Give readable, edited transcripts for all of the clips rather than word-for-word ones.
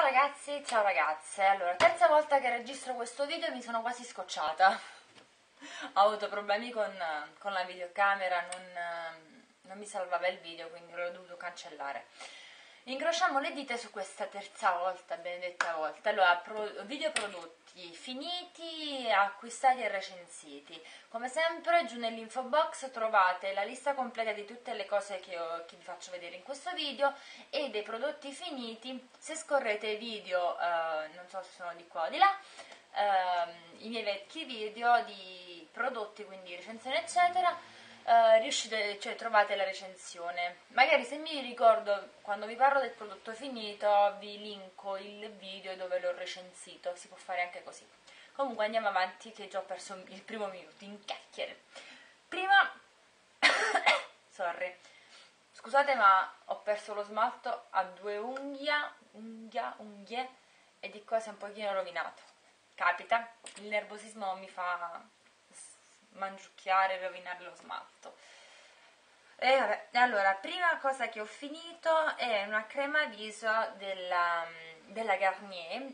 ragazzi, ciao ragazze. Allora, terza volta che registro questo video e mi sono quasi scocciata. Ho avuto problemi con la videocamera, non mi salvava il video, quindi l'ho dovuto cancellare. Incrociamo le dita su questa terza volta, benedetta volta. Allora, video prodotti finiti, acquistati e recensiti. Come sempre giù nell'info box trovate la lista completa di tutte le cose che vi faccio vedere in questo video e dei prodotti finiti. Se scorrete i video, non so se sono di qua o di là, i miei vecchi video di prodotti, quindi recensioni eccetera, trovate la recensione. Magari se mi ricordo, quando vi parlo del prodotto finito, vi linko il video dove l'ho recensito, si può fare anche così. Comunque andiamo avanti che già ho perso il primo minuto in chiacchiere. Prima, sorry, scusate ma ho perso lo smalto a due unghie e di qua si è un pochino rovinato. Capita, il nervosismo mi fa mangiucchiare e rovinare lo smalto. E vabbè, allora, prima cosa che ho finito è una crema viso della Garnier,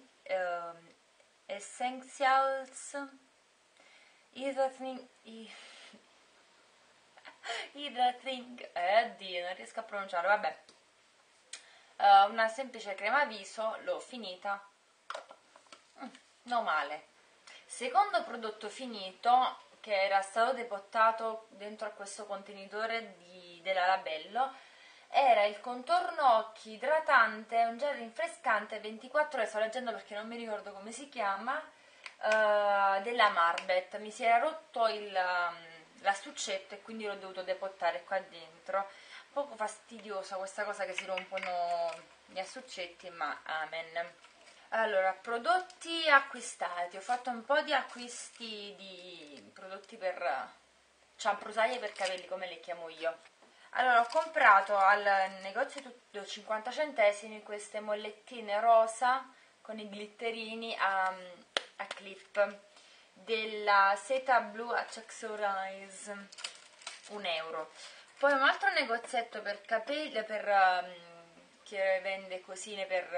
Essentials Hydrating, Dio, non riesco a pronunciarlo, vabbè. Una semplice crema viso, l'ho finita, non male. Secondo prodotto finito, che era stato depottato dentro a questo contenitore della Labello, era il contorno occhi idratante, un gel rinfrescante 24 ore, sto leggendo perché non mi ricordo come si chiama, della Marbet. Mi si era rotto l'astuccetto e quindi l'ho dovuto depottare qua dentro. Poco fastidiosa questa cosa che si rompono gli astuccetti, ma amen. Allora, prodotti acquistati. Ho fatto un po' di acquisti di prodotti per cianfrusaglie per capelli, come le chiamo io. Allora, ho comprato al negozio tutto 50 centesimi queste mollettine rosa con i glitterini a clip della Seta Blue Accessorize, €1. Poi un altro negozietto per capelli, che vende cosine per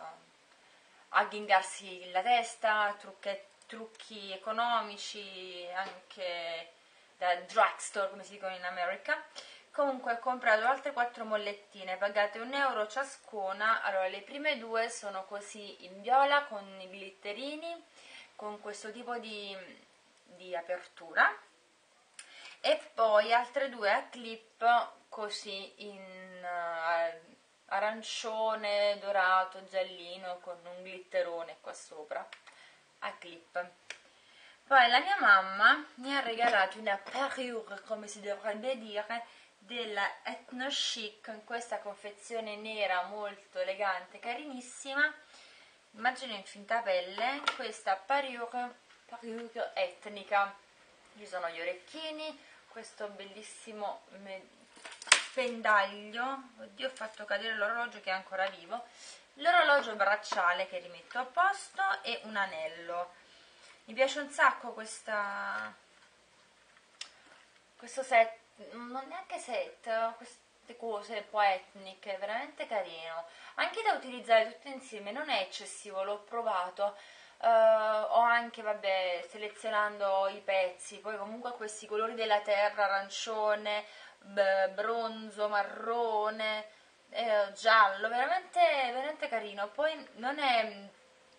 agghingarsi la testa, trucchi economici, anche da drugstore, come si dicono in America. Comunque ho comprato altre 4 mollettine, pagate €1 ciascuna. Allora, le prime due sono così in viola con i glitterini, con questo tipo di apertura, e poi altre due a clip così in arancione, dorato, giallino, con un glitterone qua sopra a clip. Poi la mia mamma mi ha regalato una parure, come si dovrebbe dire, della Ethno Chic, in questa confezione nera molto elegante, carinissima, immagino in finta pelle, questa parure etnica. Ci sono gli orecchini, questo bellissimo pendaglio, oddio ho fatto cadere l'orologio che è ancora vivo, l'orologio bracciale che rimetto a posto e un anello. Mi piace un sacco questo set, non neanche set, queste cose un po' etniche, veramente carino, anche da utilizzare tutte insieme, non è eccessivo, l'ho provato. Ho anche, vabbè, selezionando i pezzi, poi comunque questi colori della terra, arancione, bronzo, marrone, giallo, veramente, veramente carino. Poi non è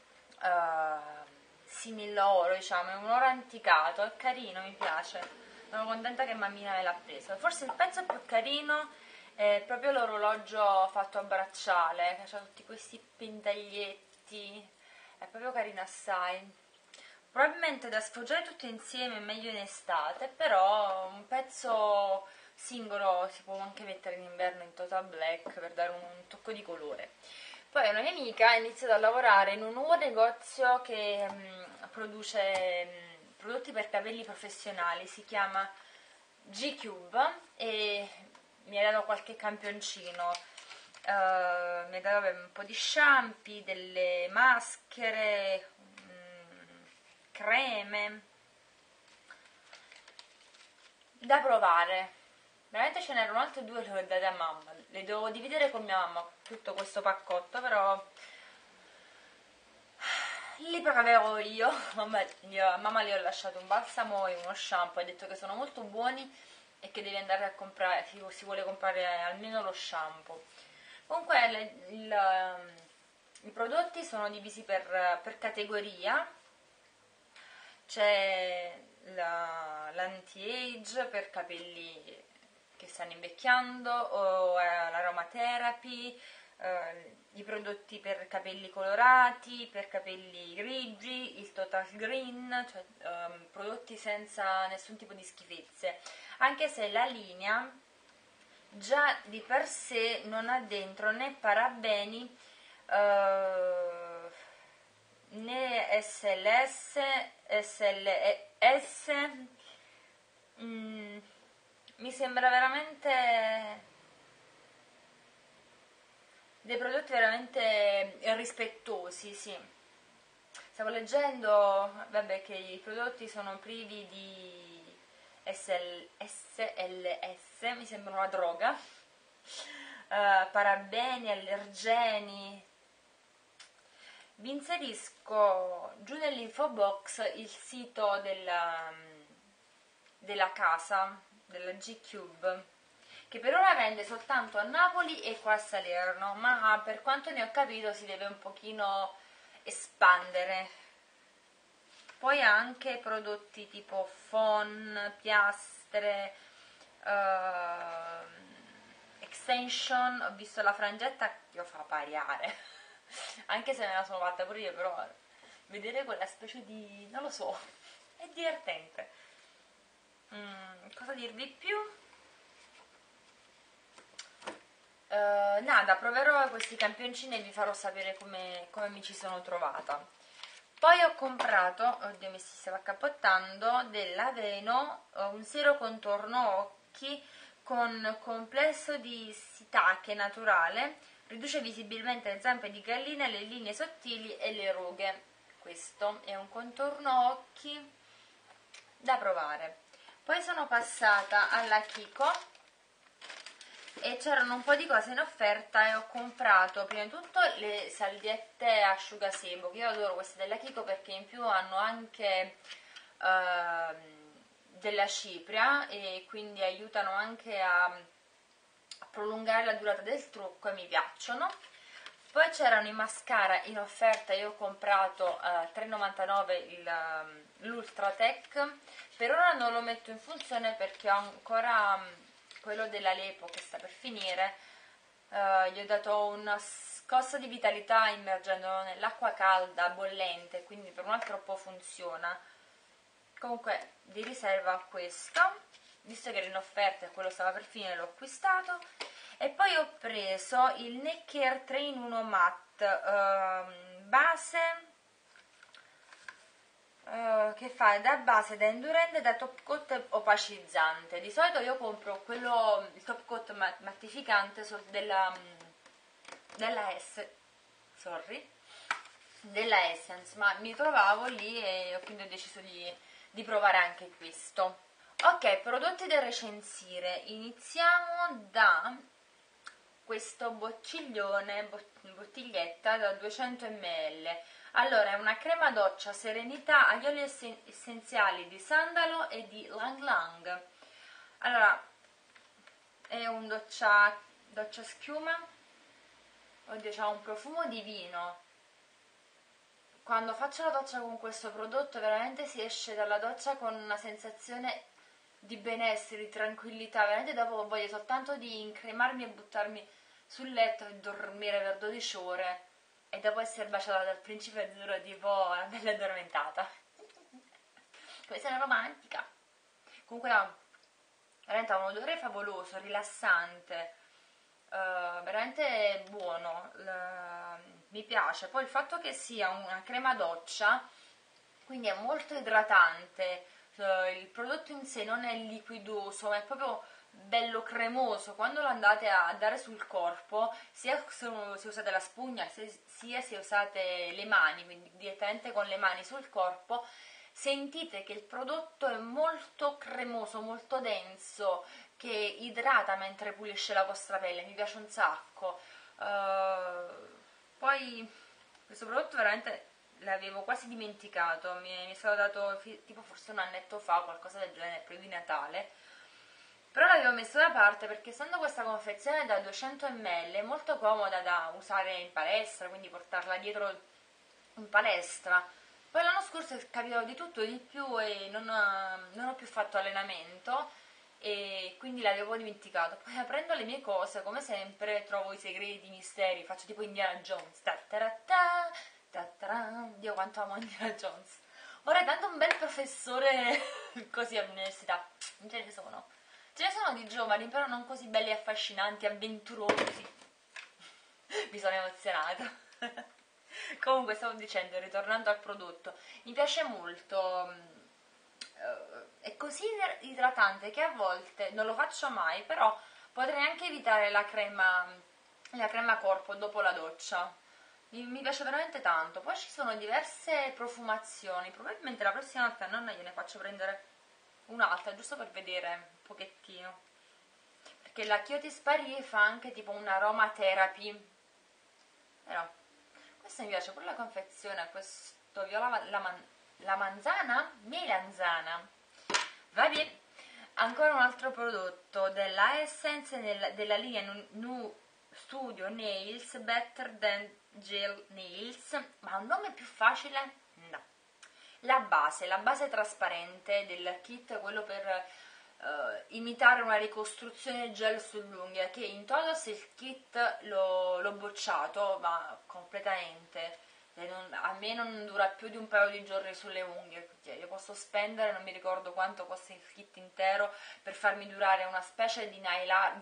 simile oro, diciamo, è un oro anticato, è carino, mi piace. Sono contenta che mammina me l'ha preso. Forse il pezzo più carino è proprio l'orologio fatto a bracciale, che ha tutti questi pentaglietti, è proprio carino assai. Probabilmente da sfoggiare tutto insieme è meglio in estate, però un pezzo singolo si può anche mettere in inverno in total black per dare un tocco di colore. Poi una mia amica ha iniziato a lavorare in un nuovo negozio che produce prodotti per capelli professionali, si chiama G-Cube, e mi ha dato qualche campioncino, mi ha dato un po' di shampoo, delle maschere, creme da provare. Veramente ce n'erano altre due, le ho date a mamma, le devo dividere con mia mamma tutto questo paccotto, però prodotti proverò io. A mamma le ho lasciato un balsamo e uno shampoo, ha detto che sono molto buoni e che devi andare a comprare, si vuole comprare almeno lo shampoo. Comunque i prodotti sono divisi per categoria. C'è l'anti-age per capelli che stanno invecchiando, o l'aromatherapy, i prodotti per capelli colorati, per capelli grigi, il total green, cioè prodotti senza nessun tipo di schifezze, anche se la linea già di per sé non ha dentro né parabeni né SLS, SLS. Mi sembra veramente dei prodotti veramente rispettosi, sì. Stavo leggendo, vabbè, che i prodotti sono privi di SLS, mi sembra una droga, parabeni, allergeni. Vi inserisco giù nell'info box il sito della casa, della G-Cube, che per ora vende soltanto a Napoli e qua a Salerno, ma per quanto ne ho capito si deve un pochino espandere. Poi ha anche prodotti tipo phon, piastre, extension. Ho visto la frangetta che lo fa pariare, anche se me la sono fatta pure io, però vedere quella specie di, non lo so, è divertente. Cosa dirvi più? Nada, proverò questi campioncini e vi farò sapere come mi ci sono trovata. Poi ho comprato, oddio mi si stava accappottando, dell'Aveno, un siero contorno occhi con complesso di sitache naturale, riduce visibilmente le zampe di gallina, le linee sottili e le rughe. Questo è un contorno occhi da provare. Poi sono passata alla Kiko e c'erano un po' di cose in offerta e ho comprato prima di tutto le salviette asciugasebo, che io adoro queste della Kiko perché in più hanno anche della cipria e quindi aiutano anche a prolungare la durata del trucco e mi piacciono. Poi c'erano i mascara in offerta, io ho comprato a 3,99 l'Ultratech, per ora non lo metto in funzione perché ho ancora quello dell'Alepo che sta per finire, gli ho dato una scossa di vitalità immergendolo nell'acqua calda, bollente, quindi per un altro po' funziona. Comunque di riserva questo, visto che era in offerta e quello stava per finire l'ho acquistato. E poi ho preso il Neck Care 3 in 1 matte base che fa da base, da indurente, da top coat opacizzante. Di solito io compro quello, il top coat mattificante della Essence, ma mi trovavo lì e quindi ho deciso di provare anche questo. Ok, prodotti da recensire. Iniziamo da questo bottiglietta da 200 ml. Allora, è una crema doccia serenità agli oli essenziali di sandalo e di Lang Lang. Allora, è un doccia schiuma. Oddio, c'ha un profumo divino. Quando faccio la doccia con questo prodotto veramente si esce dalla doccia con una sensazione di benessere, di tranquillità. Veramente dopo voglio soltanto di incremarmi e buttarmi sul letto e dormire per 12 ore e dopo essere baciata dal principe azzurro tipo una bella addormentata. Questa è una romantica. Comunque no, veramente ha un odore favoloso, rilassante, veramente buono, mi piace. Poi il fatto che sia una crema doccia, quindi è molto idratante, il prodotto in sé non è liquidoso, ma è proprio bello cremoso. Quando lo andate a dare sul corpo, sia se usate la spugna sia se usate le mani, quindi direttamente con le mani sul corpo, sentite che il prodotto è molto cremoso, molto denso, che idrata mentre pulisce la vostra pelle, mi piace un sacco. Poi questo prodotto veramente l'avevo quasi dimenticato, mi è stato dato tipo forse un annetto fa, qualcosa del genere, prima di Natale, però l'avevo messo da parte perché essendo questa confezione da 200 ml è molto comoda da usare in palestra, quindi portarla dietro in palestra. Poi l'anno scorso è capitato di tutto e di più e non ho più fatto allenamento e quindi l'avevo dimenticato. Poi aprendo le mie cose, come sempre, trovo i segreti, i misteri, faccio tipo Indiana Jones. Ta-ta-ra-ta, ta-ta-ra. Dio quanto amo Indiana Jones. Vorrei tanto un bel professore così all'università. Non ce ne sono. Ce ne sono di giovani, però non così belli e affascinanti, avventurosi. Mi sono emozionata. Comunque stavo dicendo, ritornando al prodotto, mi piace molto, è così idratante che a volte, non lo faccio mai, però potrei anche evitare la crema corpo dopo la doccia. Mi piace veramente tanto. Poi ci sono diverse profumazioni, probabilmente la prossima volta a nonna gliene faccio prendere un'altra, giusto per vedere un pochettino. Perché la Kyotis Paris fa anche tipo un aroma therapy, però questo mi piace, pure la confezione, questo viola la manzana? Melanzana. Va bene. Ancora un altro prodotto della Essence della linea Nu Studio Nails Better Than Gel Nails, ma un nome più facile? No. La base trasparente del kit, quello per imitare una ricostruzione gel sull'unghia, che in todos il kit l'ho bocciato, ma completamente. A me non dura più di un paio di giorni sulle unghie, cioè, io posso spendere, non mi ricordo quanto costa il kit intero, per farmi durare una specie di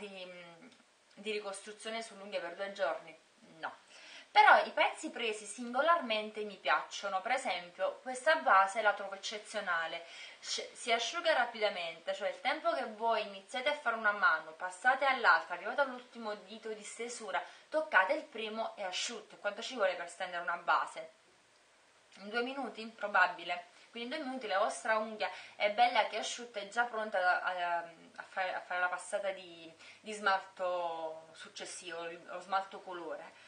di ricostruzione sull'unghia per 2 giorni. No. Però i pezzi presi singolarmente mi piacciono, per esempio questa base la trovo eccezionale, si asciuga rapidamente, cioè il tempo che voi iniziate a fare una mano, passate all'altra, arrivate all'ultimo dito di stesura, toccate il primo e asciutto. Quanto ci vuole per stendere una base? In 2 minuti? Probabile. Quindi in 2 minuti la vostra unghia è bella che è asciutta e già pronta a fare la passata di smalto successivo, lo smalto colore.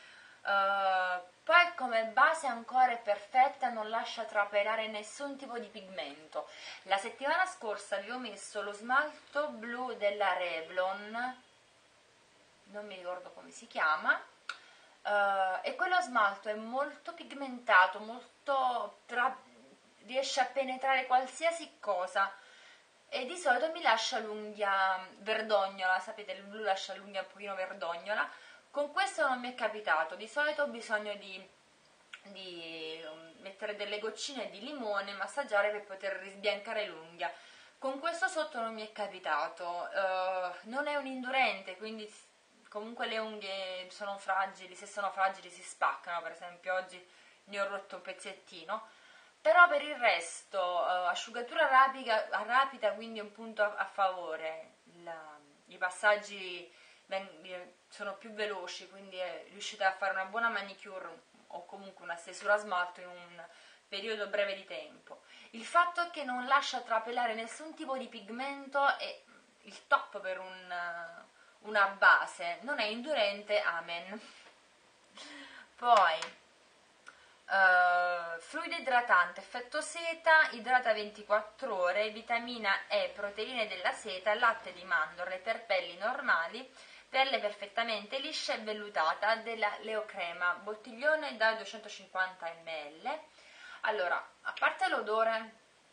Poi come base ancora è perfetta, non lascia trapelare nessun tipo di pigmento. La settimana scorsa avevo messo lo smalto blu della Revlon, non mi ricordo come si chiama, e quello smalto è molto pigmentato, riesce a penetrare qualsiasi cosa e di solito mi lascia l'unghia verdognola, sapete il blu lascia l'unghia un pochino verdognola. Con questo non mi è capitato, di solito ho bisogno di mettere delle goccine di limone, massaggiare per poter risbiancare l'unghia. Con questo sotto non mi è capitato, non è un indurente, quindi comunque le unghie sono fragili, se sono fragili si spaccano, per esempio oggi ne ho rotto un pezzettino, però per il resto asciugatura rapida, quindi un punto a favore, i passaggi sono più veloci, quindi riuscite a fare una buona manicure o comunque una stesura a smalto in un periodo breve di tempo. Il fatto è che non lascia trapelare nessun tipo di pigmento è il top per una base, non è indurente, amen. Poi fluido idratante, effetto seta, idrata 24 ore, vitamina E, proteine della seta, latte di mandorle per pelli normali, pelle perfettamente liscia e vellutata, della Leocrema, bottiglione da 250 ml. Allora, a parte l'odore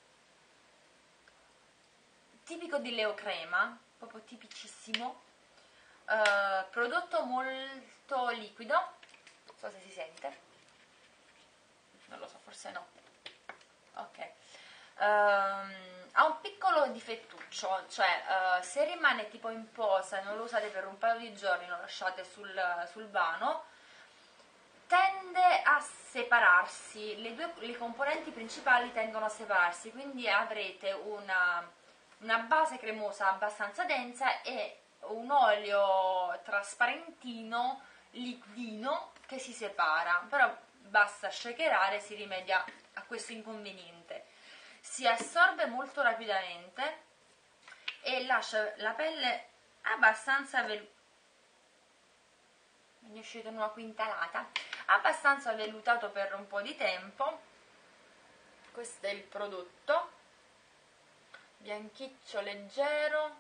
tipico di Leocrema, proprio tipicissimo, prodotto molto liquido, non so se si sente, non lo so, forse no. Ok. Ha un piccolo difettuccio, cioè se rimane tipo in posa e non lo usate per un paio di giorni, lo lasciate sul vano, tende a separarsi, le componenti principali tendono a separarsi, quindi avrete una base cremosa abbastanza densa e un olio trasparentino, liquidino, che si separa, però basta shakerare e si rimedia a questo inconveniente. Si assorbe molto rapidamente e lascia la pelle abbastanza mi è uscita una quintalata, abbastanza vellutato per un po' di tempo. Questo è il prodotto, bianchiccio leggero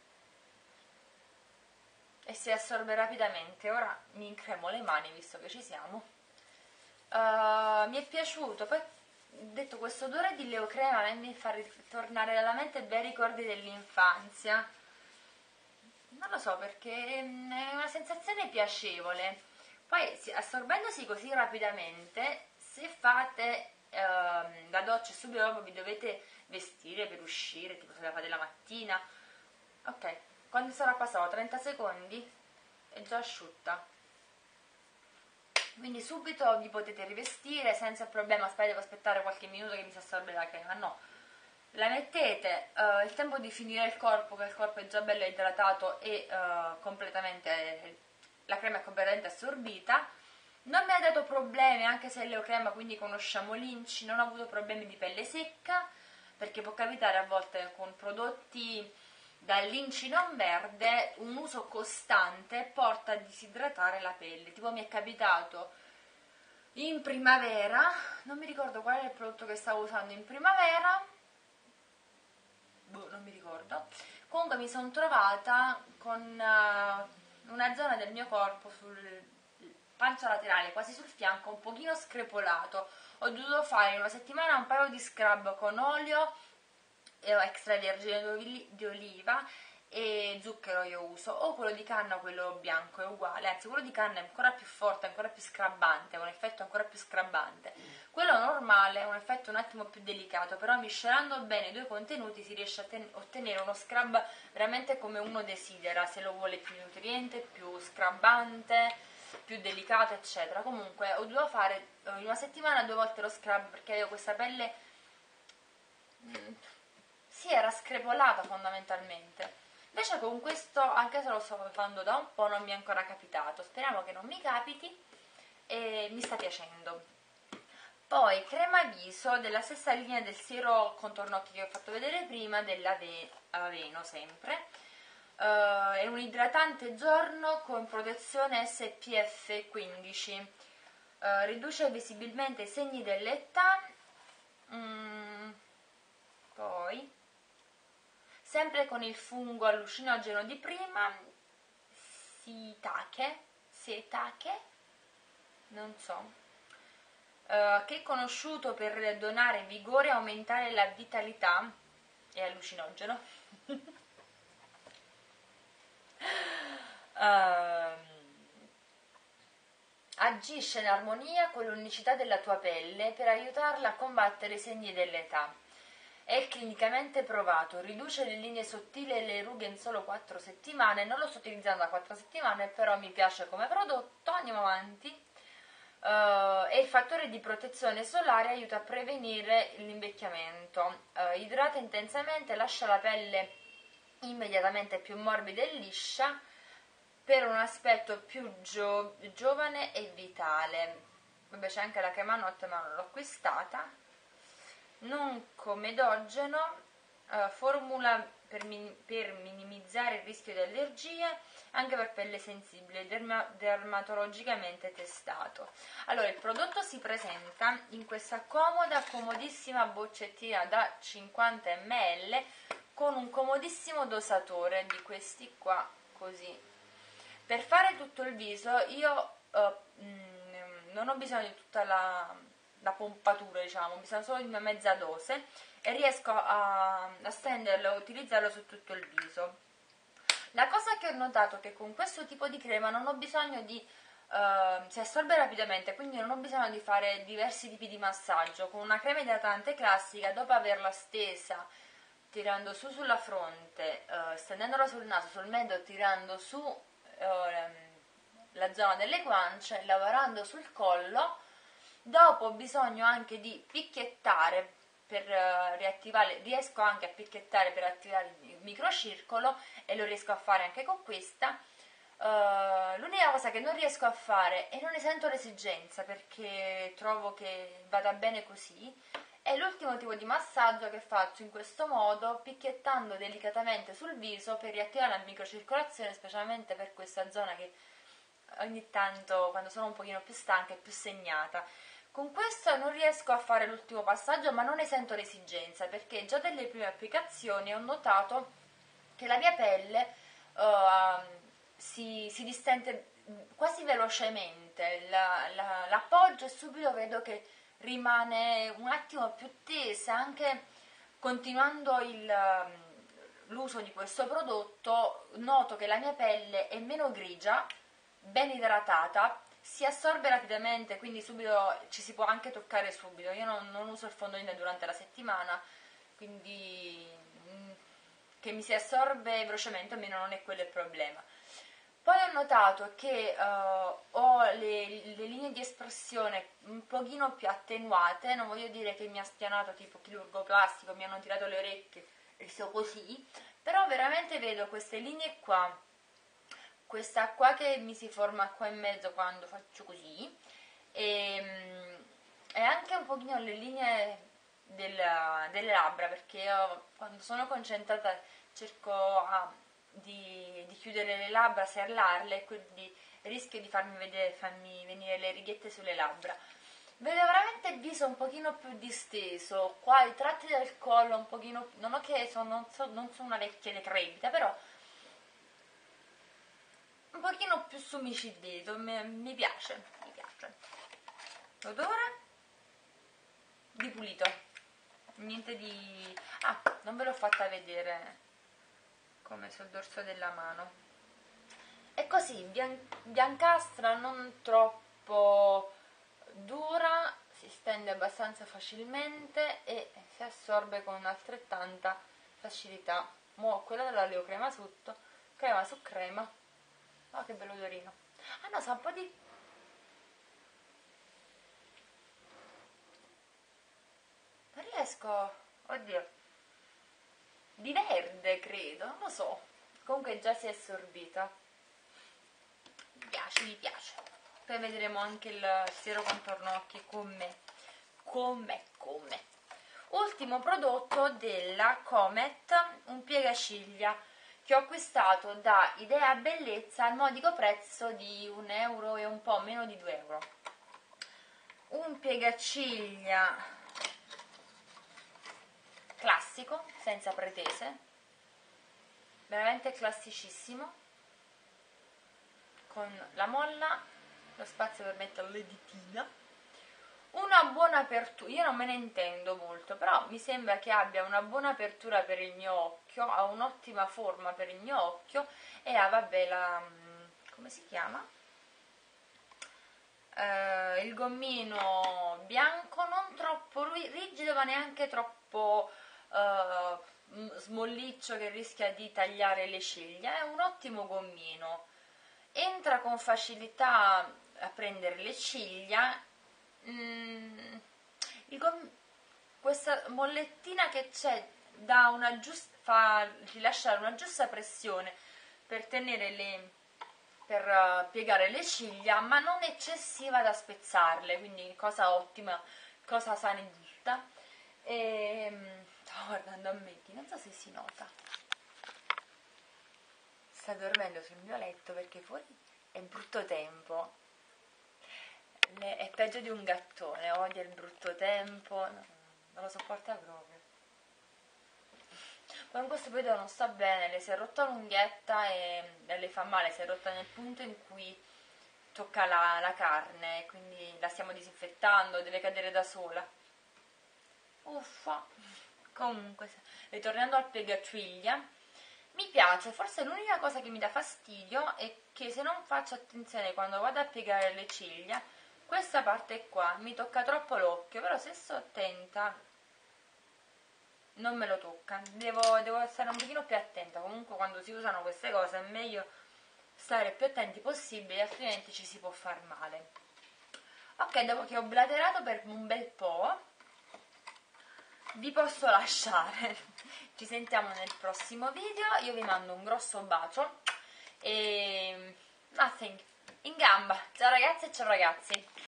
e si assorbe rapidamente. Ora mi incremo le mani visto che ci siamo. Mi è piaciuto, poi detto questo odore di leocrema mi fa ritornare alla mente bei ricordi dell'infanzia. Non lo so perché è una sensazione piacevole. Poi assorbendosi così rapidamente, se fate la doccia e subito dopo vi dovete vestire per uscire, tipo se la fate la mattina, ok, quando sarà passato 30 secondi è già asciutta. Quindi subito vi potete rivestire senza problema. Devo aspettare qualche minuto che mi si assorbe la crema, no. La mettete, il tempo di finire il corpo, che il corpo è già bello idratato e completamente, la crema è completamente assorbita. Non mi ha dato problemi, anche se è leocrema, quindi conosciamo l'inci, non ho avuto problemi di pelle secca, perché può capitare a volte con prodotti dall'inci non verde, un uso costante porta a disidratare la pelle. Tipo mi è capitato in primavera, non mi ricordo qual era il prodotto che stavo usando in primavera, non mi ricordo, comunque mi sono trovata con una zona del mio corpo sul pancia laterale, quasi sul fianco, un pochino screpolato. Ho dovuto fare in una settimana un paio di scrub con olio extravergine di oliva e zucchero io uso, o quello di canna o quello bianco è uguale, anzi quello di canna è ancora più forte, ancora più scrabbante, ha un effetto ancora più scrabbante. Quello normale ha un effetto un attimo più delicato, però miscelando bene i due contenuti si riesce a ottenere uno scrub veramente come uno desidera, se lo vuole più nutriente, più scrabbante, più delicato, eccetera. Comunque ho dovuto fare in una settimana 2 volte lo scrub perché avevo questa pelle si era screpolata fondamentalmente. Invece con questo, anche se lo sto facendo da un po', non mi è ancora capitato. Speriamo che non mi capiti e mi sta piacendo. Poi crema viso della stessa linea del siero contorno occhi che ho fatto vedere prima, dell'Aveno sempre. È un idratante giorno con protezione SPF 15. Riduce visibilmente i segni dell'età. Poi sempre con il fungo allucinogeno di prima, Setake, non so, che è conosciuto per donare vigore e aumentare la vitalità, è allucinogeno. Agisce in armonia con l'unicità della tua pelle per aiutarla a combattere i segni dell'età. È clinicamente provato, riduce le linee sottili e le rughe in solo 4 settimane. Non lo sto utilizzando da 4 settimane, però mi piace come prodotto. Andiamo avanti. E il fattore di protezione solare aiuta a prevenire l'invecchiamento. Idrata intensamente, lascia la pelle immediatamente più morbida e liscia per un aspetto più giovane e vitale. Vabbè, c'è anche la crema notte, ma non l'ho acquistata. Non comedogeno, formula per minimizzare il rischio di allergie anche per pelle sensibile, dermatologicamente testato. Allora, il prodotto si presenta in questa comodissima boccettina da 50 ml con un comodissimo dosatore di questi qua, così. Per fare tutto il viso io non ho bisogno di tutta la pompatura, diciamo, ho bisogno solo di una mezza dose e riesco a stenderlo e utilizzarlo su tutto il viso. La cosa che ho notato è che con questo tipo di crema non ho bisogno di si assorbe rapidamente, quindi non ho bisogno di fare diversi tipi di massaggio. Con una crema idratante classica, dopo averla stesa tirando su sulla fronte, stendendola sul naso, sul mento, tirando su la zona delle guance, lavorando sul collo, dopo ho bisogno anche di picchiettare per riattivare, riesco anche a picchiettare per attivare il microcircolo e lo riesco a fare anche con questa. L'unica cosa che non riesco a fare e non ne sento l'esigenza perché trovo che vada bene così è l'ultimo tipo di massaggio che faccio in questo modo, picchiettando delicatamente sul viso per riattivare la microcircolazione, specialmente per questa zona che ogni tanto quando sono un pochino più stanca e più segnata. Con questo non riesco a fare l'ultimo passaggio, ma non ne sento l'esigenza, perché già dalle prime applicazioni ho notato che la mia pelle si distende quasi velocemente, l'appoggio e subito vedo che rimane un attimo più tesa, anche continuando l'uso di questo prodotto noto che la mia pelle è meno grigia, ben idratata, si assorbe rapidamente, quindi subito ci si può anche toccare subito. Io non uso il fondotinta durante la settimana, quindi che mi si assorbe velocemente, almeno non è quello il problema. Poi ho notato che ho le linee di espressione un pochino più attenuate, non voglio dire che mi ha spianato tipo chirurgo plastico, mi hanno tirato le orecchie e sto così, però veramente vedo queste linee qua, questa qua che mi si forma qua in mezzo quando faccio così, e anche un pochino le linee delle labbra, perché io quando sono concentrata cerco di chiudere le labbra, serrarle, quindi rischio di farmi venire le righette sulle labbra. Vedo veramente il viso un pochino più disteso, qua i tratti del collo un pochino, non ho che non sono una vecchia decrepita, però un pochino più sumicillato, mi piace, mi piace. L'odore di pulito, niente di... Ah, non ve l'ho fatta vedere come sul dorso della mano. È così, biancastra, non troppo dura, si stende abbastanza facilmente e si assorbe con altrettanta facilità. Mo' quella della Leo crema sotto, crema su crema. Oh, che bello odorino. Ah no, sa un po' di... Non riesco... Oddio. Di verde, credo, non lo so. Comunque già si è assorbita. Mi piace, mi piace. Poi vedremo anche il siero contorno occhi com'è. Com'è. Ultimo prodotto della Comet, un piegaciglia che ho acquistato da Idea Bellezza al modico prezzo di 1 euro e un po' meno di 2 euro. Un piegaciglia classico, senza pretese, veramente classicissimo, con la molla, lo spazio per mettere le ditine, una buona apertura, io non me ne intendo molto, però mi sembra che abbia una buona apertura per il mio occhio, ha un'ottima forma per il mio occhio e ha, vabbè, come si chiama? Il gommino bianco, non troppo rigido ma neanche troppo smolliccio che rischia di tagliare le ciglia. È un ottimo gommino, entra con facilità a prendere le ciglia. Questa mollettina che c'è dà una fa rilasciare una giusta pressione per tenere per piegare le ciglia, ma non eccessiva da spezzarle, quindi cosa ottima, cosa sana e giusta. Sto guardando a Maggie, non so se si nota. Sta dormendo sul mio letto perché fuori è brutto tempo. È peggio di un gattone, odia il brutto tempo, non lo sopporta proprio. Poi in questo periodo non sta bene, le si è rotta l'unghietta e le fa male, si è rotta nel punto in cui tocca la carne, quindi la stiamo disinfettando, deve cadere da sola. Uffa. Comunque, ritornando al piegaciglia, mi piace, forse l'unica cosa che mi dà fastidio è che se non faccio attenzione quando vado a piegare le ciglia, questa parte qua mi tocca troppo l'occhio, però se sto attenta non me lo tocca, devo stare un pochino più attenta. Comunque quando si usano queste cose è meglio stare più attenti possibile, altrimenti ci si può far male. Ok, dopo che ho blaterato per un bel po', vi posso lasciare. Ci sentiamo nel prossimo video, io vi mando un grosso bacio e nothing, in gamba. Ciao ragazze e ciao ragazzi.